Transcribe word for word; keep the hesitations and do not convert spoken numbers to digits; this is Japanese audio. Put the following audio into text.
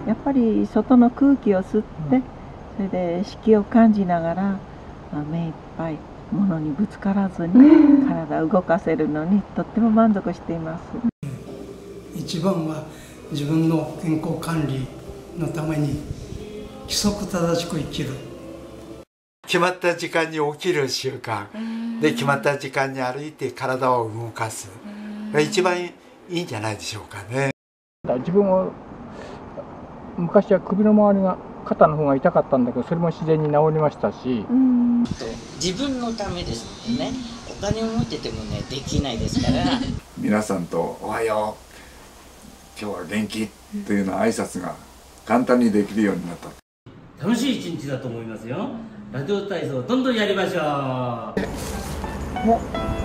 やっぱり外の空気を吸って、うん、それで四季を感じながら、まあ、目いっぱい物にぶつからずに体を動かせるのにとっても満足しています。 一番は自分の健康管理のために規則正しく生きる。 決まった時間に起きる習慣で、決まった時間に歩いて体を動かすが一番いいんじゃないでしょうかね。 自分は昔は首の周りが肩の方が痛かったんだけど、それも自然に治りましたし、 自分のためですのでね、お金を持っててもねできないですから皆さんとおはよう、今日は元気というような挨拶が簡単にできるようになった。 楽しい一日だと思いますよ。ラジオ体操どんどんやりましょう。